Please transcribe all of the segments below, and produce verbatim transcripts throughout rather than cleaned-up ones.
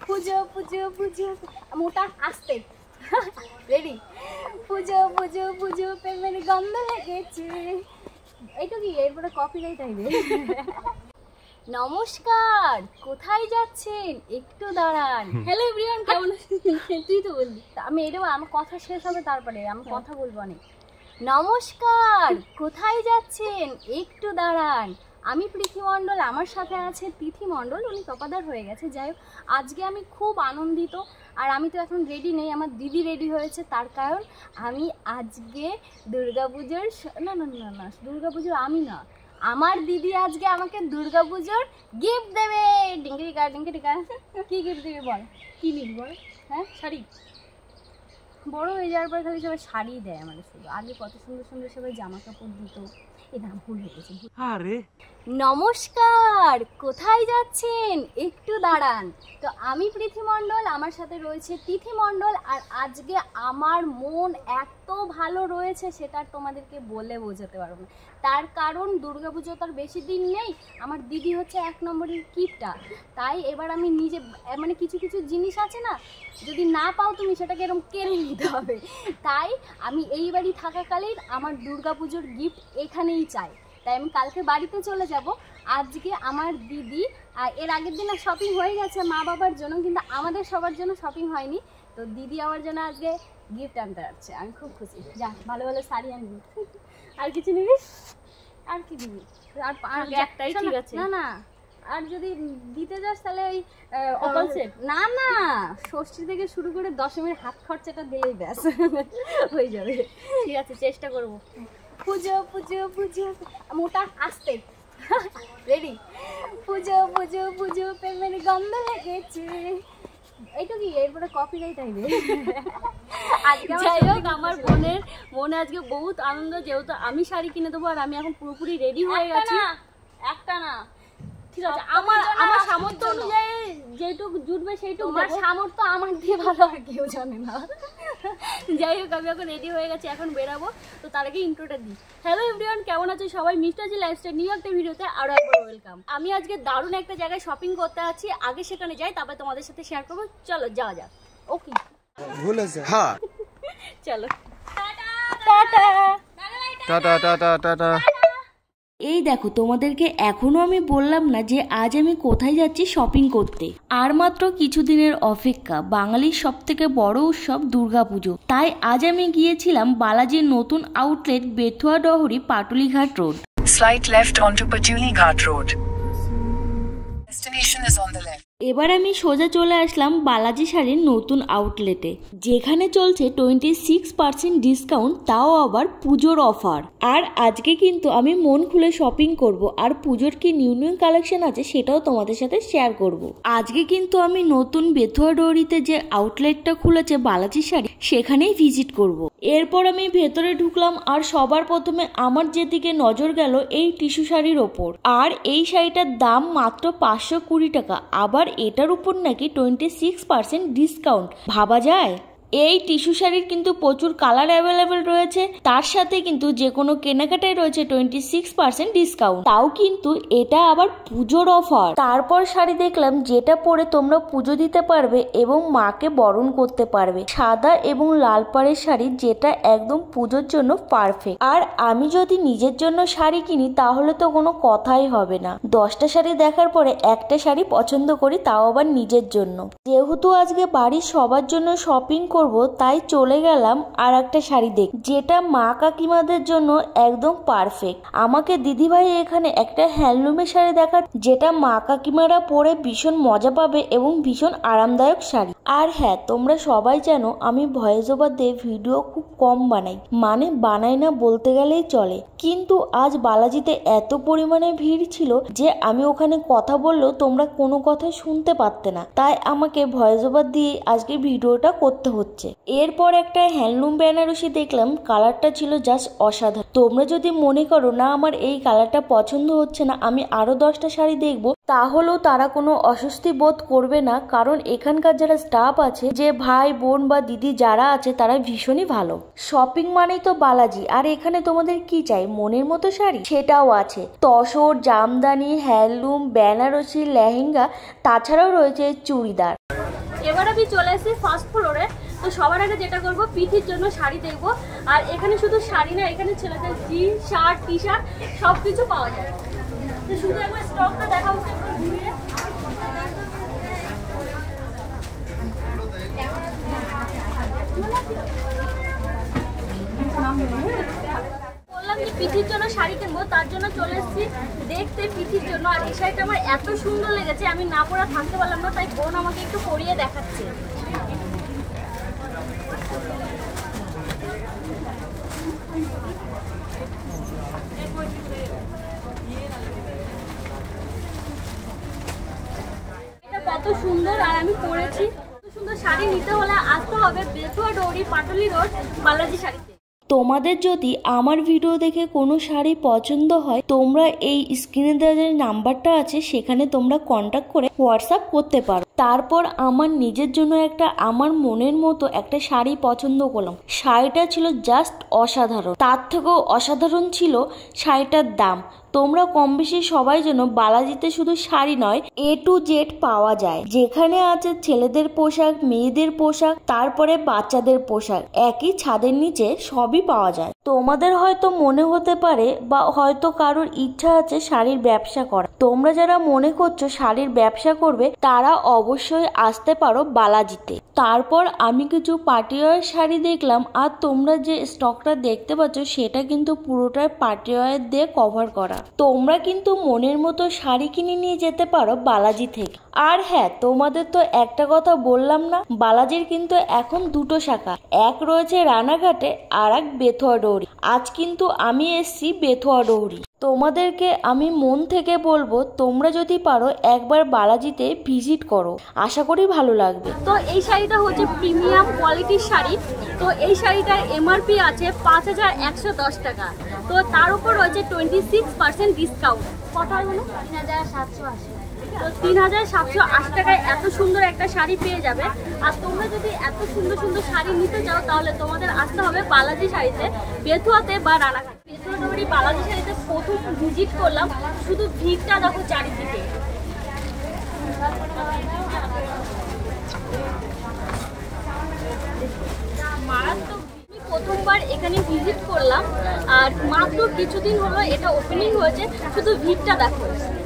পুজো পুজো পুজো মোটা আসতে রেডি। পুজো পুজো পুজো প্রেমের গন্ধ লেগেছে। এইটা কি এরপরে কপিরাইট আইবে। নমস্কার, কোথায় যাচ্ছেন? একটু দাঁড়ান। হ্যালো এভরিওয়ান, কেমন আছেন? তুই তো বললি। আমি এটা আমার কথা শেষ হবে তারপরে আমি কথা বলবো অনেক। নমস্কার, কোথায় যাচ্ছেন? একটু দাঁড়ান। আমি প্রীতি মণ্ডল, আমার সাথে আছে তিথি মণ্ডল, উনি তপাদার হয়ে গেছে। যাই হোক, আজকে আমি খুব আনন্দিত। আর আমি তো এখন রেডি নেই, আমার দিদি রেডি হয়েছে। তার কারণ আমি আজকে দুর্গাপুজোর না না না না দুর্গাপুজোর আমি না আমার দিদি আজকে আমাকে দুর্গাপুজোর গিফট দেবে। ডিঙ্কি টিকা ডিঙ্কি টিকা কি গিফট দেবে বল? কি নিবি বল? হ্যাঁ, শাড়ি। বড় হয়ে যাওয়ার পর খালি সবাই শাড়ি দেয় আমাদের। শুধু আগে কত সুন্দর সুন্দর সবাই জামা কাপড় দিত। এই নাম ভুল হয়ে গেছে। আরে নমস্কার, কোথায় যাচ্ছেন? একটু দাঁড়ান। তো আমি প্রীতি মণ্ডল, আমার সাথে রয়েছে তিথি মণ্ডল। আর আজকে আমার মন এত ভালো রয়েছে সেটা তোমাদেরকে বলে বোঝাতে পারবো না। তার কারণ দুর্গাপুজো তার বেশি দিন নেই, আমার দিদি হচ্ছে এক নম্বরের কিপটা। তাই এবার আমি নিজে মানে কিছু কিছু জিনিস আছে না, যদি না পাও তুমি সেটাকে এরকম কেড়ে নিতে হবে। তাই আমি এই বাড়ি থাকাকালীন আমার দুর্গাপুজোর গিফট এখানেই চাই। তাই আমি কালকে বাড়িতে চলে যাব। আজকে আমার দিদি, এর আগের দিন শপিং হয়ে গেছে মা বাবার জন্য, কিন্তু আমাদের সবার জন্য শপিং হয়নি। তো দিদি আমার জন্য আজকে গিফট আনতে আসছে। আমি খুব খুশি। যা, ভালো ভালো শাড়ি আনবি। আর কিছু নিবি? আর কি দিবি? আর একটাই ঠিক আছে। না না, আর যদি দিতে যাস তাহলে ওই অকল সেট। না না, ষষ্ঠী থেকে শুরু করে দশমীর হাত খরচাটা দিলেই ব্যাস হয়ে যাবে। ঠিক আছে, চেষ্টা করবো। পুজো পুজো পুজো মোটা আসতে রেডি। পুজো পুজো পুজো প্রেমের গন্ধ লেগেছে। এইটা কি এরপরে কপিরাইট আইবে। আজকে যাই হোক, আমার বোনের মনে আজকে বহুত আনন্দ, যেহেতু আমি শাড়ি কিনে দেবো আর আমি এখন পুরোপুরি রেডি হয়ে গেছি। একটা না, ঠিক আছে, আমার আমার সামর্থ্য অনুযায়ী যেটুকু জুটবে সেইটুকু। আমার সামর্থ্য আমার দিয়ে ভালো আর কেউ জানে না। যাই হোক, আমি এখন রেডি হয়ে গেছি, এখন বেরাবো। তো তার আগে ইন্ট্রোটা দিই। হ্যালো এভরিওয়ান, কেমন আছো সবাই? মিস্টার জি লাইফস্টাইল নিউ একটা ভিডিওতে আরো একবার ওয়েলকাম। আমি আজকে দারুণ একটা জায়গায় শপিং করতে আছি। আগে সেখানে যাই, তারপর তোমাদের সাথে শেয়ার করবো। চলো যাওয়া যাক। ওকে, ভুল আছে। হ্যাঁ, চলো tata tata tata tata tata. এই দেখো, তোমাদেরকে এখনো আমি বললাম না যে আজ আমি কোথায় যাচ্ছি শপিং করতে। আর মাত্র কিছুদিনের অপেক্ষা, বাঙালির সব থেকে বড় উৎসব দুর্গাপুজো। তাই আজ আমি গিয়েছিলাম বালাজির নতুন outlet Bethua Dahari Patulighat road. Slight left onto Patuli Ghat Road. Destination is on the left. এবার আমি সোজা চলে আসলাম বালাজি শাড়ির নতুন আউটলেটে, যেখানে চলছে টোয়েন্টি সিক্স পার্সেন্ট ডিসকাউন্ট, তাও আবার পুজোর অফার। আর আজকে কিন্তু আমি মন খুলে শপিং করব, আর পুজোর কি নিউ নিউ কালেকশন আছে সেটাও তোমাদের সাথে শেয়ার করব। আজকে কিন্তু আমি নতুন বেথুয়া ডোরিতে যে আউটলেটটা খুলেছে বালাজি শাড়ি, সেখানেই ভিজিট করব। এরপর আমি ভেতরে ঢুকলাম, আর সবার প্রথমে আমার যেদিকে নজর গেল এই টিস্যু শাড়ির ওপর। আর এই শাড়িটার দাম মাত্র পাঁচশো কুড়ি টাকা, আবার এটার উপর নাকি টোয়েন্টি সিক্স পার্সেন্ট ডিসকাউন্ট। ভাবা যায়? এই টিস্যু শাড়ির কিন্তু প্রচুর কালার অ্যাভেলেবেল রয়েছে, তার সাথে কিন্তু যে কোনো কেনাকাটায় রয়েছে টোয়েন্টি সিক্স পার্সেন্ট ডিসকাউন্ট, তাও কিন্তু এটা আবার পুজোর অফার। তারপর শাড়ি দেখলাম যেটা পরে তোমরা পুজো দিতে পারবে এবং মাকে বরণ করতে পারবে, সাদা এবং লাল পাড়ের শাড়ি, যেটা একদম পুজোর জন্য পারফেক্ট। আর আমি যদি নিজের জন্য শাড়ি কিনি তাহলে তো কোনো কথাই হবে না। দশটা শাড়ি দেখার পরে একটা শাড়ি পছন্দ করি, তাও আবার নিজের জন্য। যেহেতু আজকে বাড়ির সবার জন্য শপিং তাই চলে গেলাম আর একটা শাড়ি দেখ, যেটা মা কাকিমাদের জন্য একদম পারফেক্ট। আমাকে দিদিভাই এখানে একটা হ্যান্ডলুমের শাড়ি দেখা, যেটা মা কাকিমারা পরে ভীষণ মজা পাবে এবং ভীষণ আরামদায়ক শাড়ি। আর হ্যাঁ, তোমরা সবাই জানো আমি ভয়েস ওভার দিয়ে ভিডিও খুব কম বানাই, মানে বানাই না বলতে গেলেই চলে। কিন্তু আজ বালাজিতে এত পরিমাণে ভিড় ছিল যে আমি ওখানে কথা বললেও তোমরা কোনো কথা শুনতে পারতে না, তাই আমাকে ভয়েস ওভার দিয়ে আজকে ভিডিওটা করতে হচ্ছে। এরপর একটা হ্যান্ডলুম বেনারসি দেখলাম, কালারটা ছিল জাস্ট অসাধারণ। তোমরা যদি মনে করো না আমার এই কালারটা পছন্দ হচ্ছে না, আমি আরো দশটা শাড়ি দেখবো, তাহলেও তারা কোনো অস্বস্তি বোধ করবে না, কারণ এখানকার যারা স্টাফ আছে, যে ভাই বোন বা দিদি যারা আছে, তারা ভীষণই ভালো। শপিং মানেই তো বালাজি, আর এখানে তোমাদের কি চাই? মনের মতো শাড়ি সেটাও আছে, তসর, জামদানি, হ্যান্ডলুম, বেনারসি, লেহেঙ্গা, তাছাড়াও রয়েছে চুড়িদার। এবার আমি চলে এসেছি ফার্স্ট ফ্লোরে। তো সবার আগে যেটা করবো, পিঠির জন্য শাড়ি দেখবো। আর এখানে শুধু শাড়ি না, এখানে ছেলেদের জিন্স, শার্ট, টি শার্ট সব কিছু পাওয়া যায়। তো শুধু একবার স্টকটা দেখা হচ্ছে ঘুরিয়ে। বললাম যে পিঠির জন্য শাড়ি কিনবো, তার জন্য চলে এসেছি দেখতে পিঠির জন্য। আর এই শাড়িটা আমার এত সুন্দর লেগেছে, আমি না পরে থাকতে পারলাম না, তাই বোন আমাকে একটু পরিয়ে দেখাচ্ছে। এটা কত সুন্দর, আর আমি পরেছি। কত সুন্দর শাড়ি নিতে হলে আসতে হবে বেথুয়া ডৌরি, পাটুলি রোড, বালাজি শাড়িতে। তোমাদের যদি আমার ভিডিও দেখে কোনো শাড়ি পছন্দ হয়, তোমরা এই স্ক্রিনে দেওয়া যে নাম্বারটা আছে সেখানে তোমরা কন্ট্যাক্ট করে হোয়াটসঅ্যাপ করতে পারো। তারপর আমার নিজের জন্য একটা আমার মনের মতো একটা শাড়ি পছন্দ করলাম। শাড়িটা ছিল জাস্ট অসাধারণ, তার থেকেও অসাধারণ ছিল শাড়িটার দাম। তোমরা কম বেশি সবাই জানো বালাজিতে শুধু শাড়ি নয়, এ টু জেড পাওয়া যায়। যেখানে আছে ছেলেদের পোশাক, মেয়েদের পোশাক, তারপরে বাচ্চাদের পোশাক, একই ছাদের নিচে সবই পাওয়া যায়। তোমাদের হয়তো মনে হতে পারে বা হয়তো কারোর ইচ্ছা আছে শাড়ির ব্যবসা করা। তোমরা যারা মনে করছো শাড়ির ব্যবসা করবে, তারা অবশ্যই আসতে পারো বালাজিতে। তারপর আমি কিছু পার্টিওয়ার শাড়ি দেখলাম, আর তোমরা যে স্টকটা দেখতে পাচ্ছ সেটা কিন্তু পুরোটাই পার্টিওয়ার দিয়ে কভার করা। তোমরা কিন্তু মনের মতো শাড়ি কিনে নিয়ে যেতে পারো বালাজি থেকে। আর হ্যাঁ, তোমাদের তো একটা কথা বললাম না, বালাজির কিন্তু এখন দুটো শাখা, এক রয়েছে রানাঘাটে আর এক বেথুয়া ডৌরি। আজ কিন্তু আমি এসছি বেথুয়া ডৌরি। তোমাদেরকে আমি মন থেকে বলবো, তোমরা যদি পারো একবার বালাজিতে ভিজিট করো, আশা করি ভালো লাগবে। তো এই শাড়িটা হচ্ছে প্রিমিয়াম কোয়ালিটির শাড়ি। তো এই শাড়িটার এমআরপি আছে পাঁচ হাজার একশো দশ টাকা। তো তার উপর রয়েছে টোয়েন্টি সিক্স পার্সেন্ট ডিসকাউন্ট। কত হয় বলো? তিন হাজার সাতশো আশি। তো তিন হাজার সাতশো আশি টাকায় এত সুন্দর একটা শাড়ি পেয়ে যাবে। আর তোমরা যদি এত সুন্দর সুন্দর শাড়ি নিতে চাও, তাহলে তোমাদের আসতে হবে বালাজি শাড়িতে, বেথুয়াতে বা রানাঘাট। বেথুয়া ডৌরি বালাজি শাড়িতে প্রথম ভিজিট করলাম, শুধু ভিড়টা দেখো চারিদিকে। মারাত্মক। আমি প্রথমবার এখানে ভিজিট করলাম, আর মাত্র কিছুদিন হলো এটা ওপেনিং হয়েছে, শুধু ভিড়টা দেখো।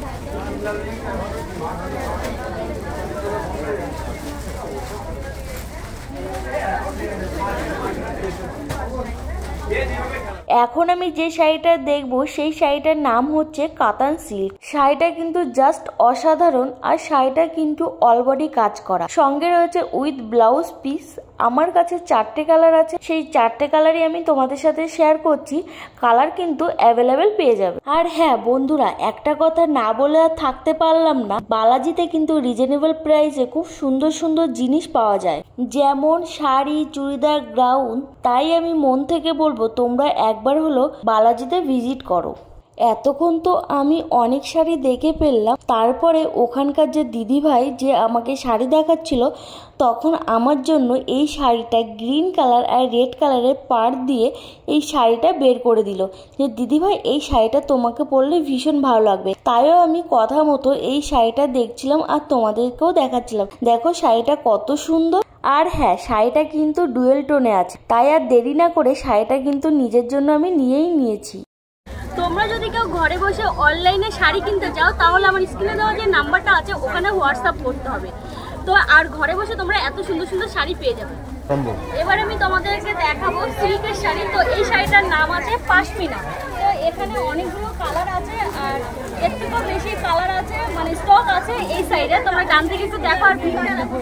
এখন আমি যে শাড়িটা দেখবো সেই শাড়িটার নাম হচ্ছে কাতান সিল্ক। শাড়িটা কিন্তু জাস্ট অসাধারণ, আর শাড়িটা কিন্তু অলবডি কাজ করা, সঙ্গে রয়েছে উইথ ব্লাউজ পিস। আমার কাছে চারটে কালার আছে, সেই চারটে কালারই আমি তোমাদের সাথে শেয়ার করছি। কালার কিন্তু অ্যাভেলেবেল পেয়ে যাবে। আর হ্যাঁ বন্ধুরা, একটা কথা না বলে আর থাকতে পারলাম না, বালাজিতে কিন্তু রিজনেবল প্রাইসে খুব সুন্দর সুন্দর জিনিস পাওয়া যায়, যেমন শাড়ি, চুড়িদার, গাউন। তাই আমি মন থেকে বলবো তোমরা একবার হলো বালাজিতে ভিজিট করো। এতক্ষণ তো আমি অনেক শাড়ি দেখে ফেললাম, তারপরে ওখানকার যে দিদিভাই যে আমাকে শাড়ি দেখাচ্ছিল, তখন আমার জন্য এই শাড়িটা গ্রিন কালার আর রেড কালারের পাড় দিয়ে এই শাড়িটা বের করে দিল, যে দিদিভাই এই শাড়িটা তোমাকে পরলে ভীষণ ভালো লাগবে। তাইও আমি কথা মতো এই শাড়িটা দেখছিলাম আর তোমাদেরকেও দেখাচ্ছিলাম। দেখো শাড়িটা কত সুন্দর। আর হ্যাঁ, শাড়িটা কিন্তু ডুয়েল টোনে আছে, তাই আর দেরি না করে শাড়িটা কিন্তু নিজের জন্য আমি নিয়েই নিয়েছি। তোমরা যদি কেউ ঘরে বসে অনলাইনে শাড়ি কিনতে চাও, তাহলে আমার স্ক্রিনে দেওয়া যে নাম্বারটা আছে ওখানে হোয়াটসঅ্যাপ করতে হবে। তো আর ঘরে বসে তোমরা এত সুন্দর সুন্দর শাড়ি পেয়ে যাবে। এবার আমি তোমাদেরকে দেখাবো সিল্কের শাড়ি। তো এই শাড়িটার নাম আছে পাশমিনা। তো এখানে অনেকগুলো কালার আছে, আর এর থেকেও বেশি কালার আছে, মানে স্টক আছে এই সাইডে। তোমরা ডান থেকে একটু দেখো আর ভিডিওটা দেখো।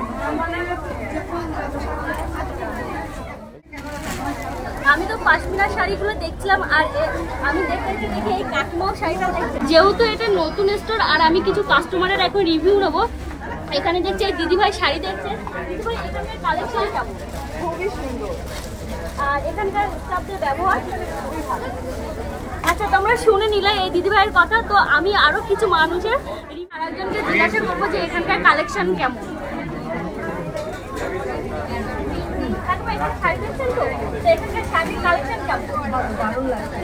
আমি তো পাশমিনার শাড়িগুলো দেখছিলাম, আর আমি দেখতে দেখে এই কাকিমাও শাড়িটা দেখছি। যেহেতু এটা নতুন স্টোর, আর আমি কিছু কাস্টমারের এখন রিভিউ নেবো। এখানে দেখছি এই দিদিভাই শাড়ি দেখছে। দিদিভাই এখানকার কালেকশন কেমন? খুবই সুন্দর, আর এখানকার স্টাফদের ব্যবহার খুবই ভালো। আচ্ছা, তোমরা শুনে নিলে এই দিদিভাইয়ের কথা। তো আমি আরো কিছু মানুষের আরেকজনকে জিজ্ঞাসা করবো যে এখানকার কালেকশন কেমন। শাড়ি দেখছেন তো, এখানকার শাড়ির কালেকশন কেমন? দারুণ লাগছে,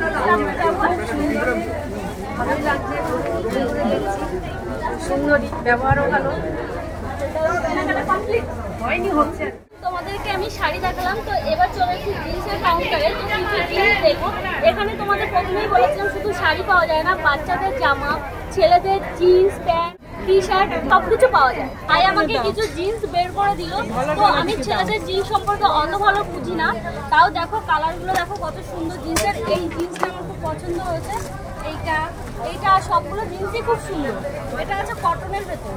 ভালোই লাগছে, সুন্দরী, ব্যবহারও ভালো। তোমাদেরকে আমি শাড়ি দেখালাম, তো এবার চলে এসেছি জিন্সের কাউন্টারে। তো কিছু জিনিস দেখো, এখানে তোমাদের প্রথমেই বলেছিলাম শুধু শাড়ি পাওয়া যায় না, বাচ্চাদের জামা, ছেলেদের জিন্স প্যান্ট, টি শার্ট সব কিছু পাওয়া যায়। তাই আমাকে কিছু জিন্স বের করে দিল। তো আমি ছেলেদের জিন্স সম্পর্কে অত ভালো বুঝি না, তাও দেখো কালারগুলো দেখো কত সুন্দর জিন্সের। এই জিন্সটা আমার খুব পছন্দ হয়েছে, এইটা এইটা সবগুলো জিন্সই খুব সুন্দর। এটা আছে কটনের ভেতর।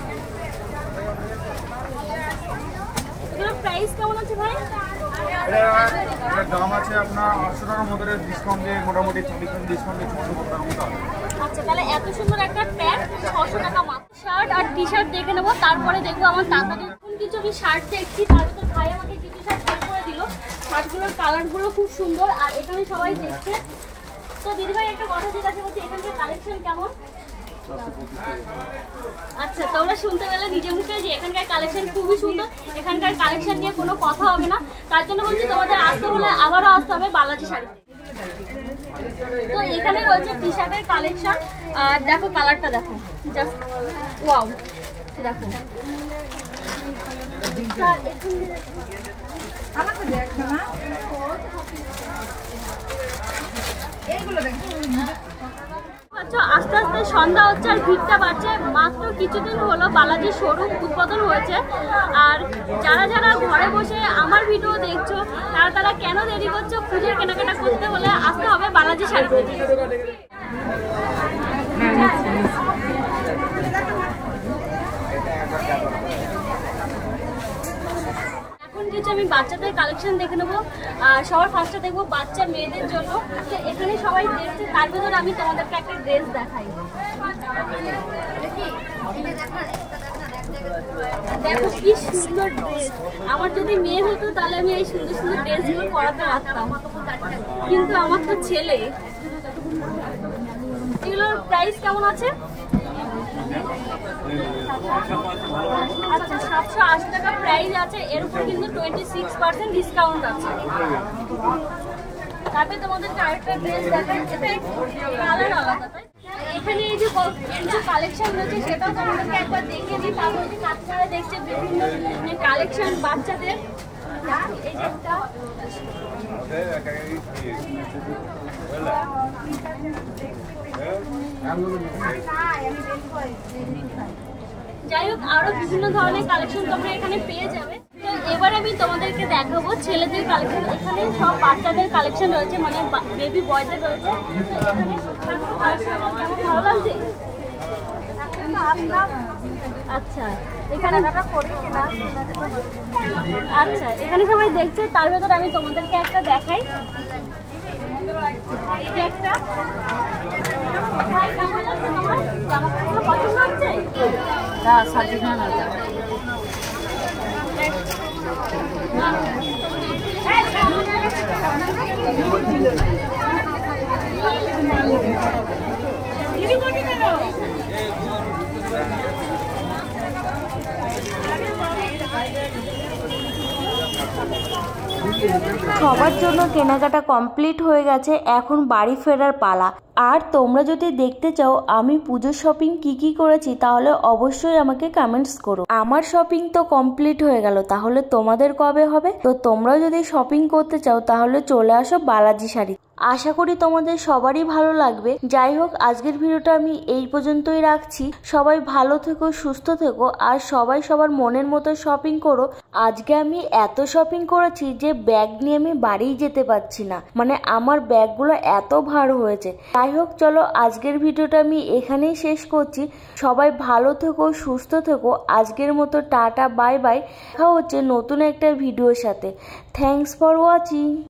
এগুলোর প্রাইস কেমন আছে ভাই? এটার দাম আছে আপনার আটশো টাকার মধ্যে, ডিসকাউন্ট দিয়ে মোটামুটি চল্লিশ ডিসকাউন্ট দিয়ে ছশো টাকার মতো। আচ্ছা, তাহলে এত সুন্দর একটা প্যান্ট ছশো টাকা মাত্র। শার্ট আর টি শার্ট দেখে নেবো, তারপরে দেখবো আমার তাড়াতাড়ি। এখন কিছু আমি শার্ট দেখছি, তার ভিতর ভাই আমাকে কিছু শার্ট বের করে দিল। শার্টগুলোর কালারগুলো খুব সুন্দর, আর এখানে সবাই দেখছে। তো দিদিভাই একটা কথা জিজ্ঞাসা করছি, এখানকার কালেকশন কেমন? আচ্ছা, তোমরা শুনতে পেলে নিজে মুখে যে এখানকার কালেকশন খুবই সুন্দর। এখানকার কালেকশন নিয়ে কোনো কথা হবে না, তার জন্য বলছি তোমাদের আসতে হলে আবারও আসতে হবে বালাজি শাড়িতে। তো এখানে রয়েছে টি শার্টের কালেকশন, আর দেখো কালারটা দেখো, জাস্ট ওয়াও। দেখো আস্তে আস্তে সন্ধ্যা হচ্ছে আর ভিড়টা বাড়ছে। মাত্র কিছুদিন হলো বালাজি শোরুম উদ্বোধন হয়েছে, আর যারা যারা ঘরে বসে আমার ভিডিও দেখছো তারা তারা কেন দেরি করছো? পুজোর কেনাকাটা করতে হলে আসতে হবে বালাজি শাড়িতে। এখন কিছু আমি বাচ্চাদের কালেকশন দেখে নেবো, আর সবার ফার্স্টে দেখবো বাচ্চা মেয়েদের জন্য। তো এখানে সবাই দেখছে, তার ভিতরে আমি তোমাদেরকে একটা ড্রেস দেখাই। দেখো কি সুন্দর ড্রেস। আমার যদি মেয়ে হতো তাহলে আমি এই সুন্দর সুন্দর ড্রেসগুলো পরাতে পারতাম, কিন্তু আমার তো ছেলে। এগুলোর প্রাইস কেমন আছে? আচ্ছা, সাতশো আশি টাকা প্রাইস আছে। এর উপর কিন্তু টোয়েন্টি সিক্স পার্সেন্ট ডিসকাউন্ট আছে। তারপরে তোমাদেরকে আরেকটা ড্রেস দেখাই, এটা কালার আলাদা। এখানে এই যে কিছু কালেকশন রয়েছে সেটাও তোমাদেরকে একবার দেখে দিই। তারপর যে কাস্টমাররা দেখছে বিভিন্ন কালেকশন বাচ্চাদের। এই যেটা যাই হোক, আরো বিভিন্ন ধরনের কালেকশন তোমরা এখানে পেয়ে যাবে। তো এবার আমি তোমাদেরকে দেখাবো ছেলেদের কালেকশন। এখানে সব বাচ্চাদের কালেকশন রয়েছে, মানে বেবি বয়দের রয়েছে। ভালো লাগছে? আচ্ছা, এখানে আচ্ছা এখানে সবাই দেখছে, তার ভেতরে আমি তোমাদেরকে একটা দেখাই। এই যে একটা পছন্দ হচ্ছে সবার জন্য কেনাকাটা কমপ্লিট হয়ে গেছে, এখন বাড়ি ফেরার পালা। আর তোমরা যদি দেখতে চাও আমি পুজোর শপিং কি কি করেছি তাহলে অবশ্যই আমাকে কমেন্টস করো। আমার শপিং তো কমপ্লিট হয়ে গেল, তাহলে তোমাদের কবে হবে? তো তোমরা যদি শপিং করতে চাও তাহলে চলে আসো বালাজি শাড়ি। আশা করি তোমাদের সবারই ভালো লাগবে। যাই হোক, আজকের ভিডিওটা আমি এই পর্যন্তই রাখছি। সবাই ভালো থেকো, সুস্থ থেকো, আর সবাই সবার মনের মতো শপিং করো। আজকে আমি এত শপিং করেছি যে ব্যাগ নিয়ে আমি বাড়িই যেতে পারছি না, মানে আমার ব্যাগগুলো এত ভার হয়েছে। যাই হোক, চলো আজকের ভিডিওটা আমি এখানেই শেষ করছি। সবাই ভালো থেকো, সুস্থ থেকো। আজকের মতো টাটা, বাই বাই। দেখা হচ্ছে নতুন একটা ভিডিওর সাথে। Thanks for watching.